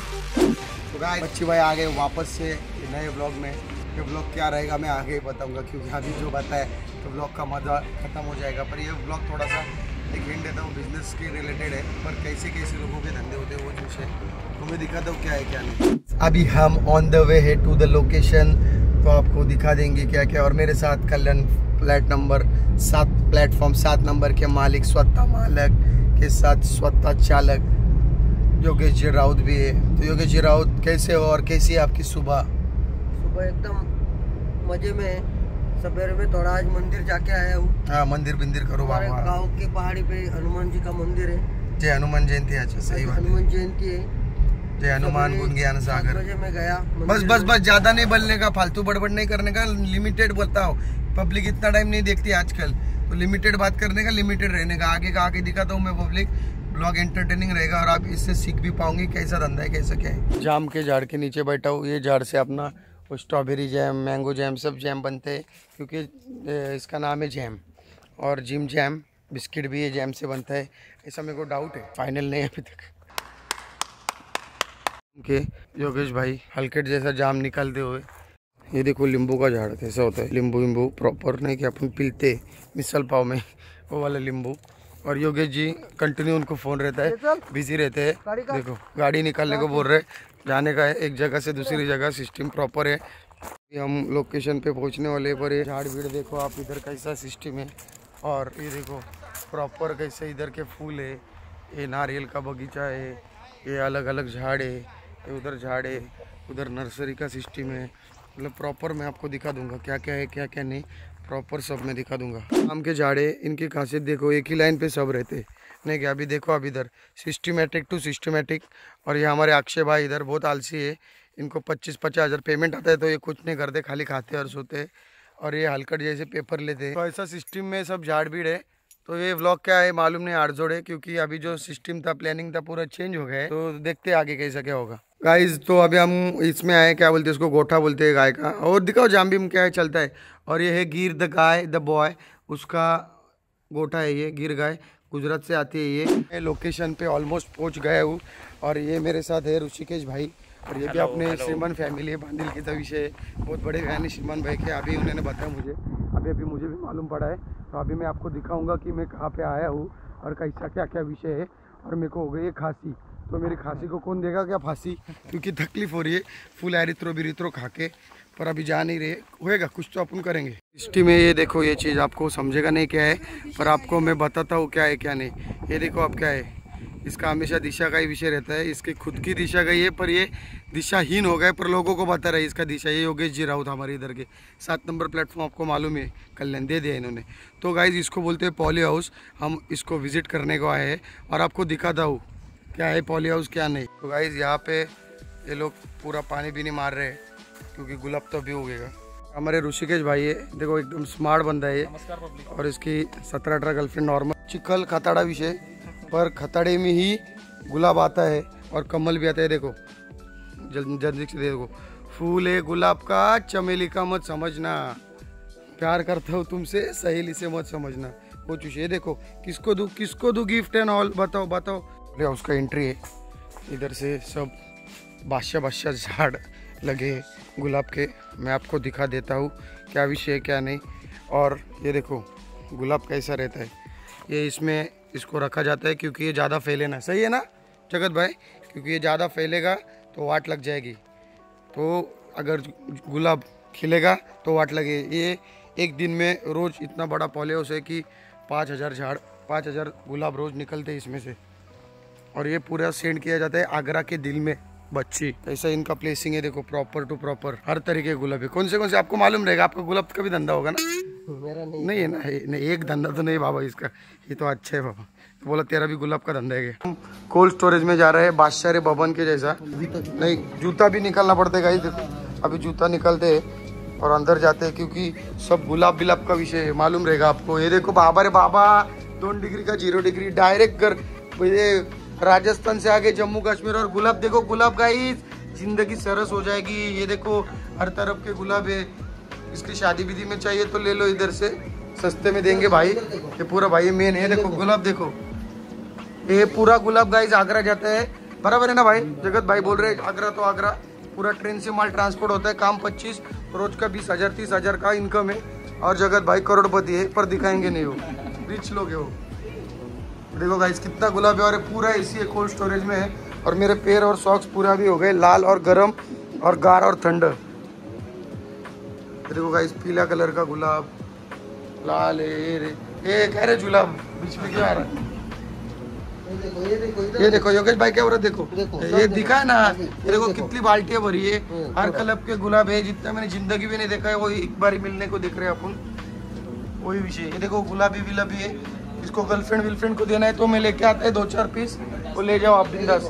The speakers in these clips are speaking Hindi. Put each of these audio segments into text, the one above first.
तो गाइस बच्ची भाई आ गए वापस से नए व्लॉग में। ये व्लॉग क्या रहेगा मैं आगे ही बताऊंगा, क्योंकि अभी जो बताए तो व्लॉग का मज़ा ख़त्म हो जाएगा। पर ये व्लॉग थोड़ा सा एक हिंट देता हूँ, बिजनेस के रिलेटेड है, पर कैसे कैसे लोगों के धंधे होते हैं वो विषय तुम्हें दिखाता हूँ क्या है क्या नहीं। अभी हम ऑन द वे है टू द लोकेशन, तो आपको दिखा देंगे क्या क्या। और मेरे साथ कल्याण प्लेटफॉर्म 7 नंबर के मालिक स्वतः मालक के साथ स्वतः चालक योगेश जी राउत भी है। तो योगेश जी राउत कैसे हो और कैसी है आपकी सुबह? सुबह एकदम मजे में। सवेरे में थोड़ा आज मंदिर जाके आया हूँ। हाँ, मंदिर बिंदिर करो हमारे गांव के पहाड़ी पे हनुमान जी का मंदिर है। जय हनुमान जयंती। अच्छा सही बात है, हनुमान जयंती है। जय हनुमान गुण ज्ञान सागर। बजे में गया बस ज्यादा नहीं बोलने का, फालतू बड़बड़ नहीं करने का, लिमिटेड बताओ। पब्लिक इतना टाइम नहीं देखती आजकल, तो लिमिटेड बात करने का, लिमिटेड रहने का। आगे का आगे दिखाता हूँ मैं पब्लिक, ब्लॉग एंटरटेनिंग रहेगा और आप इससे सीख भी पाओगे कैसा धंधा है कैसा क्या है। जाम के झाड़ के नीचे बैठा हूँ। ये झाड़ से अपना स्ट्रॉबेरी जैम, मैंगो जैम, सब जैम बनते हैं, क्योंकि इसका नाम है जैम। और जिम जैम बिस्किट भी ये जैम से बनता है, ऐसा मेरे को डाउट है, फाइनल नहीं अभी तक। के योगेश भाई हल्के जैसा जाम निकालते हुए। ये देखो नींबू का झाड़ कैसा होता है, नींबू प्रॉपर नहीं कि अपन पीलते मिसल पाव में, वो वाला नींबू। और योगेश जी कंटिन्यू उनको फोन रहता है, बिजी रहते हैं। देखो गाड़ी निकालने को बोल रहे, जाने का है एक जगह से दूसरी जगह, सिस्टम प्रॉपर है। हम लोकेशन पे पहुंचने वाले, पर ये झाड़ भीड़ देखो आप इधर कैसा सिस्टम है। और ये देखो प्रॉपर कैसे इधर के फूल है, ये नारियल का बगीचा है, ये अलग अलग झाड़ है, ये उधर झाड़ है, उधर नर्सरी का सिस्टम है। मतलब प्रॉपर मैं आपको दिखा दूंगा क्या क्या है क्या क्या नहीं, प्रॉपर सब मैं दिखा दूंगा। आम के झाड़े, इनकी खासियत देखो, एक ही लाइन पे सब रहते नहीं क्या। अभी देखो अब इधर सिस्टमेटिक टू सिस्टमेटिक। और ये हमारे अक्षय भाई इधर बहुत आलसी है, इनको 25-50 हज़ार पेमेंट आता है तो ये कुछ नहीं करते, खाली खाते और सोते। और ये हलकट जैसे पेपर लेते, तो ऐसा सिस्टम में सब झाड़ भीड़ है। तो ये व्लॉग क्या है मालूम नहीं, आड़जोड़ है, क्योंकि अभी जो सिस्टम था, प्लानिंग था, पूरा चेंज हो गया है। तो देखते आगे कैसा क्या होगा गाइज। तो अभी हम इसमें आए, क्या बोलते हैं इसको, गोठा बोलते हैं गाय का। और दिखाओ जाम भीम क्या है चलता है। और ये है गिर द गाय द बॉय, उसका गोठा है ये, गिर गाय गुजरात से आती है ये। मैं लोकेशन पे ऑलमोस्ट पहुंच गया हूँ। और ये मेरे साथ है ऋषिकेश भाई, और ये भी अपने श्रीमान फैमिली है, बांदिल की तो विषय बहुत बड़े फैन है श्रीमान भाई के। अभी उन्होंने बताया मुझे, अभी मुझे भी मालूम पड़ा है। तो अभी मैं आपको दिखाऊंगा कि मैं कहाँ पे आया हूँ और कैसा क्या क्या विषय है। और मेरे को हो गई है खांसी, तो मेरी खांसी को कौन देगा क्या फांसी, क्योंकि तकलीफ हो रही है फुल एरिथ्रो बिरिथ्रो खा के। पर अभी जा नहीं रहे, होएगा कुछ तो अपन करेंगे। हिस्ट्री में ये देखो, ये चीज़ आपको समझेगा नहीं क्या है, पर आपको मैं बताता हूँ क्या है क्या नहीं। ये देखो अब क्या है, इसका हमेशा दिशा का ही विषय रहता है। इसकी खुद की दिशा गई है, पर ये दिशाहीन हो गए, पर लोगों को बता रहे इसका दिशा। ये योगेश जी राउत हमारे इधर के 7 नंबर प्लेटफॉर्म, आपको मालूम है, कल्याण दे दिया इन्होंने। तो गाइज इसको बोलते हैं पॉली हाउस। हम इसको विजिट करने को आए हैं और आपको दिखाता हूँ क्या है पॉली हाउस क्या नहीं। तो गाइज यहाँ पे ये लोग पूरा पानी भी नहीं मार रहे, क्योंकि गुलाब तो अभी उगेगा। हमारे ऋषिकेश भाई है, देखो एकदम स्मार्ट बंदा है ये। और इसकी 17-18 गर्लफ्रेंड नॉर्मल। चिकल खताड़ा विषय, पर खताड़े में ही गुलाब आता है और कमल भी आता है। देखो जल्दी से देखो, फूल है गुलाब का, चमेली का मत समझना, प्यार करता हूँ तुमसे, सहेली से मत समझना। वो चूसे देखो, किसको दू गिफ्ट एंड ऑल, बताओ। उसका एंट्री है इधर से, सब बादशाह झाड़ लगे गुलाब के। मैं आपको दिखा देता हूँ क्या विषय है क्या नहीं। और ये देखो गुलाब कैसा रहता है, ये इसमें इसको रखा जाता है क्योंकि ये ज़्यादा फैले ना। सही है ना जगत भाई, क्योंकि ये ज़्यादा फैलेगा तो वाट लग जाएगी। तो अगर गुलाब खिलेगा तो वाट लगे। ये एक दिन में रोज़ इतना बड़ा पॉली हाउस है कि 5,000 गुलाब रोज़ निकलते हैं इसमें से। और ये पूरा सेंड किया जाता है आगरा के दिल में बच्ची। ऐसा इनका प्लेसिंग है, देखो प्रॉपर टू प्रॉपर हर तरीके के गुलाब है। कौन से आपको मालूम रहेगा, आपका गुलाब का भी धंधा होगा ना? मेरा नहीं है ना, नहीं एक धंधा तो नहीं बाबा इसका, ये तो अच्छा है बाबा। तो बोला तेरा भी गुलाब का धंधा है। हम कोल्ड स्टोरेज में जा रहे हैं, बादशाह रे भवन के जैसा। नहीं, जूता भी निकालना पड़ता है गाइस, देखो अभी जूता निकलते हैं और अंदर जाते हैं, क्योंकि सब गुलाब बिलाब का विषय है, मालूम रहेगा आपको। ये देखो बाबा रे बाबा, 2 डिग्री का 0 डिग्री डायरेक्ट कर, राजस्थान से आगे जम्मू कश्मीर। और गुलाब देखो, गुलाब गाइस जिंदगी सरस हो जाएगी। ये देखो हर तरफ के गुलाब है, इसकी शादी विधि में चाहिए तो ले लो, इधर से सस्ते में देंगे भाई। ये पूरा भाई मेन है, देखो गुलाब देखो, ये पूरा गुलाब गाइस आगरा जाता है बराबर है ना भाई? जगत भाई बोल रहे आगरा तो आगरा, पूरा ट्रेन से माल ट्रांसपोर्ट होता है, काम 25, रोज का 20,000 30,000 का इनकम है। और जगत भाई करोड़पति है, पर दिखाएंगे नहीं, वो रिच लोग है वो। देखो गाइस कितना गुलाब है, और पूरा इसी कोल्ड स्टोरेज में है। और मेरे पैर और सॉक्स पूरा भी हो गए लाल और गर्म और गार और ठंड। देखो गाइस पीला कलर का गुलाब, लाल है, ये कह रहे गुलाब बीच में क्यों आ रहा है? ये देखो योगेश भाई क्या हो रहा है, देखो ये दिखा है ना, ये देखो कितनी बाल्टियां भरी है, हर कलर के गुलाब है, जितना मैंने जिंदगी में नहीं देखा है, वो एक बार मिलने को देख रहे हैं अपन, वही विषय। ये देखो गुलाबी विलाबी है, इसको गर्लफ्रेंड विलफ्रेंड को देना है तो मैं लेके आता है 2-4 पीस, वो ले जाओ आप बिंदास।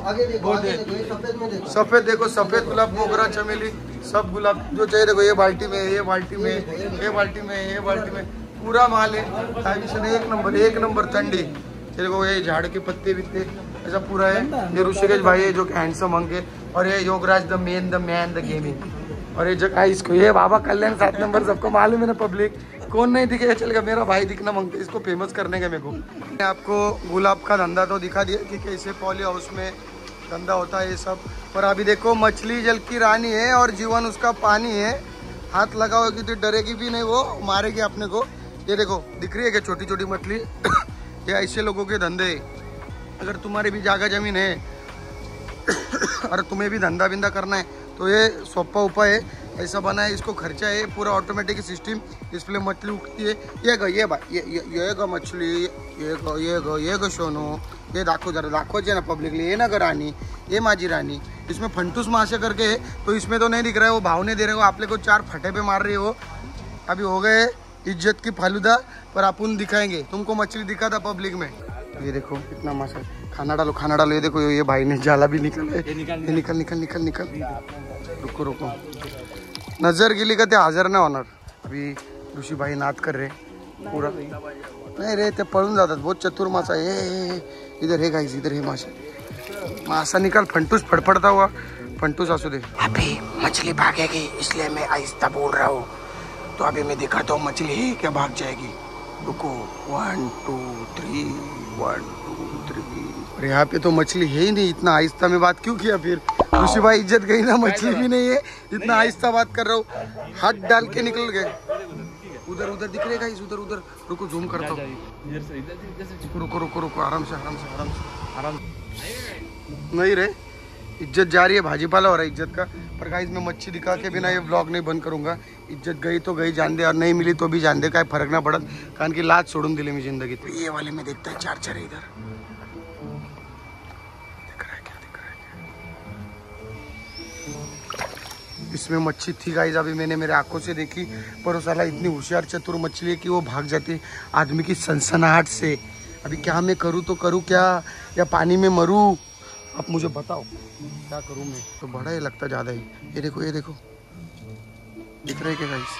सफेद देखो, सफेद गुलाब, मोगरा, चमेली, सब गुलाब जो चाहिए। देखो ये बाल्टी में, ये बाल्टी में, ये बाल्टी में, ये बाल्टी में, पूरा माल है, एक नंबर ठंडी। देखो ये झाड़ के पत्ते बित्ते ऐसा पूरा है। ये ऋषिकेश भाई है जो कि हैंडसम अंक है, और ये Yograj the man the gaming. और ये जगह इसको, ये बाबा कल्याण 7 नंबर, सबको मालूम है ना पब्लिक, कौन नहीं दिखेगा चलेगा, मेरा भाई दिखना मांगता है, इसको फेमस करने का मेरे को। मैंने आपको गुलाब का धंधा तो दिखा दिया कि कैसे पॉली हाउस में धंधा होता है ये सब। पर अभी देखो मछली जल की रानी है और जीवन उसका पानी है, हाथ लगाओगी तो डरेगी भी नहीं, वो मारेगी अपने को। ये देखो दिख रही है क्या छोटी छोटी मछली ये ऐसे लोगों के धंधे। अगर तुम्हारी भी जागा जमीन है और तुम्हें भी धंधा बिंदा करना है तो ये सोपा उपाय है, ऐसा बना है, इसको खर्चा है, पूरा ऑटोमेटिक सिस्टम, डिस्प्ले मछली उठती है। ये मछली, ये गो सोनो, ये दाखो जरा, दाखो ना पब्लिकली, ये ना रानी, ये माझी रानी। इसमें फंटूस मासे करके है, तो इसमें तो नहीं दिख रहा है, वो भाव नहीं दे रहे हो, आप लोग को 4 फटे पे मार रही हो। अभी हो गए इज्जत की फालूदा, पर अपन दिखाएंगे तुमको, मछली दिखा था पब्लिक में। ये देखो कितना मस्त, खाना डालो खाना डालो। ये देखो ये भाई ने जाला भी निकल। रुको नजर गेली का ते हजर नाही होणार। अभी ऋषी भाई नाद कर रहे पूरा, नाही रे ते पळून जातात, बहुत चतुर मासा है। इधर है गाइस, इधर है मासा निकाल, फंटूस फड़फड़ता हुआ फंटूस आसू दे। अभी मछली भागेगी इसलिए मैं आहिस्ता बोल रहा हूँ, तो अभी मैं दिखाता हूँ मछली है क्या भाग जाएगी। रुको 1 2 3 1 2 3। और यहाँ पे तो मछली है ही नहीं, इतना आहिस्ता में बात क्यों किया फिर? ऋषि भाई इज्जत गई ना, मछली भी नहीं है, इतना आहिस्ता बात कर रहा हूँ, हाथ डाल के निकल गए। उधर दिख रहेगा इस, उधर रुको जूम करता हूँ। रुको आराम से। नहीं रे, इज्जत जा रही है, भाजीपाला हो रहा है इज्जत का। पर गाइस मैं मच्छी दिखा के बिना ये व्लॉग नहीं बंद करूंगा। इज्जत गई तो गई, जान दे, और नहीं मिली तो भी जान दे, काय फरक ना पड़त, कारण की लाज सोडून दिली मी जिंदगीत। ये वाले में देखता है 4 है इधर, दिख रहा है क्या? इसमें मच्छी थी गाइस, अभी मैंने मेरे आंखों से देखी, पर वो साला इतनी होशियार चतुर मछली है कि वो भाग जाती है आदमी की सनसनाहट से। अभी क्या मैं करूँ तो करूँ क्या, या पानी में मरूँ? आप मुझे बताओ क्या करूं मैं? तो बड़ा ही लगता ज़्यादा ही। ये देखो दिख रहे क्या गाइस,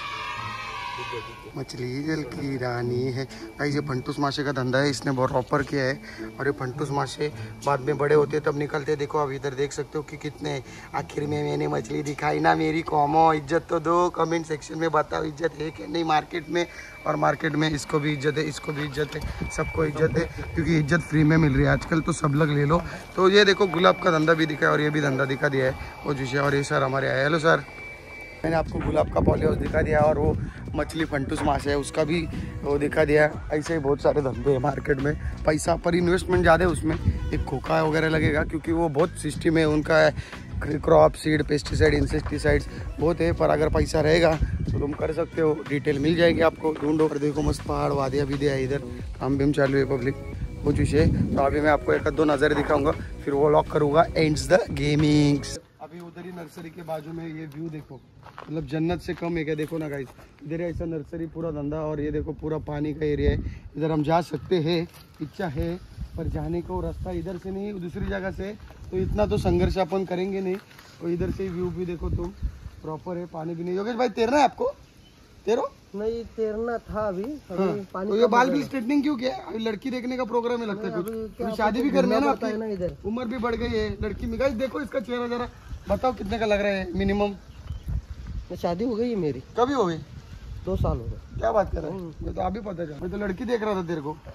मछली जल की रानी है गाइस। ये फंटूस माशे का धंधा है, इसने बहुत प्रॉपर किया है। और ये फंटूस माशे बाद में बड़े होते तब निकलते। देखो अब इधर देख सकते हो कि कितने, आखिर में मैंने मछली दिखाई ना मेरी कॉमो। इज्जत तो दो, कमेंट सेक्शन में बताओ इज्जत है कि नहीं मार्केट में। और मार्केट में इसको भी इज्जत है, इसको भी इज्जत है, सबको इज्जत है, क्योंकि इज्जत फ्री में मिल रही है आजकल, तो सब लोग ले लो। तो ये देखो गुलाब का धंधा भी दिखा है, और ये भी धंधा दिखा दिया है वो जिसे। और ये सर हमारे आए, हेलो सर। मैंने आपको गुलाब का पॉली हाउस दिखा दिया, और वो मछली फंटूस मास है उसका भी वो दिखा दिया। ऐसे ही बहुत सारे धंधे हैं मार्केट में, पैसा पर इन्वेस्टमेंट ज़्यादा है उसमें। एक खोखा वगैरह लगेगा, क्योंकि वो बहुत सिस्टम है उनका, क्रॉप सीड, पेस्टिसाइड, इंसेक्टिसाइड्स बहुत है। पर अगर पैसा रहेगा तो तुम कर सकते हो, डिटेल मिल जाएगी आपको, ढूंढो। और देखो मस्त पहाड़ वादियाँ भी दिया है इधर, काम भी चालू है पब्लिक वो चीज़। तो अभी मैं आपको 1-2 नज़र दिखाऊंगा, फिर वो लॉक करूँगा, एंड्स द गेमिंग्स। अभी उधर ही नर्सरी के बाजू में ये व्यू देखो, मतलब जन्नत से कम है क्या? देखो ना गाइस, इधर ऐसा नर्सरी पूरा धंधा, और ये देखो पूरा पानी का एरिया है। इधर हम जा सकते हैं, इच्छा है, पर जाने को रास्ता इधर से नहीं दूसरी जगह से, तो इतना तो संघर्ष अपन करेंगे नहीं। और इधर से व्यू भी देखो तुम, प्रॉपर है, पानी भी नहीं। योगेश भाई तैरना है आपको? तैरो नहीं, तैरना था अभी, पानी। तो ये बाल भी स्ट्रेटनिंग क्यों किया? अभी लड़की देखने का प्रोग्राम है लगता है कुछ, शादी भी करनी है ना आपकी, इधर उम्र भी बढ़ गई है लड़की में। गाइस देखो इसका चेहरा जरा, बताओ कितने का लग रहा है मिनिमम? शादी हो गई है मेरी। कभी हो गई? 2 साल हो गए। क्या बात कर रहा है? मैं तो अभी पता चला, मैं तो लड़की देख रहा था तेरे को।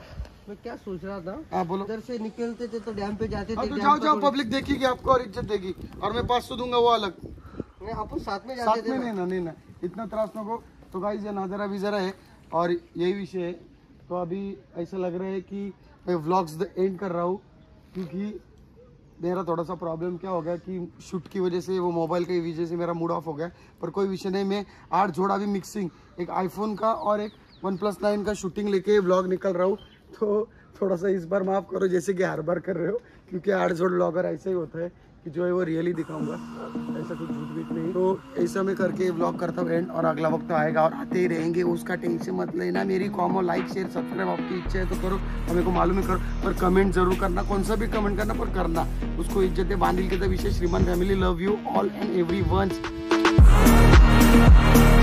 मैं क्या सोच रहा था, हाँ बोलो। इधर से निकलते थे तो डैम पे जाते थे। तो जाओ जाओ, पब्लिक देखेगी आपको और इज्जत देगी, और मैं 500 दूंगा वो अलग। नहीं, अपन साथ में साथ जाते में थे ना। नहीं ना, इतना त्रास नको। तो गाइस ये नज़ारा भी जरा है और यही विषय है। तो अभी ऐसा लग रहा है कि मैं व्लॉग्स एंड कर रहा हूँ, क्योंकि मेरा थोड़ा सा प्रॉब्लम क्या हो गया कि शूट की वजह से, वो मोबाइल की वजह से मेरा मूड ऑफ हो गया। पर कोई विषय नहीं, मैं 8 जोड़ा भी मिक्सिंग, एक आईफोन का और एक OnePlus 9 का शूटिंग लेके व्लॉग निकल रहा हूँ। तो थोड़ा सा इस बार माफ़ करो, जैसे कि हर बार कर रहे हो, क्योंकि 8 जोड़ व्लॉगर ऐसे ही होता है कि जो है वो रियली दिखाऊंगा, ऐसा कुछ झूठ बीट नहीं। तो ऐसा मैं करके व्लॉग करता हूँ एंड, और अगला वक्त तो आएगा और आते ही रहेंगे, उसका टेंशन मत लेना। मेरी कॉमो लाइक शेयर सब्सक्राइब आपकी इच्छा है तो करो, हमें को मालूम है करो, पर कमेंट जरूर करना, कौन सा भी कमेंट करना, पर करना उसको इज्जत है। बांदिल के विशेष श्रीमान family love you all and every one.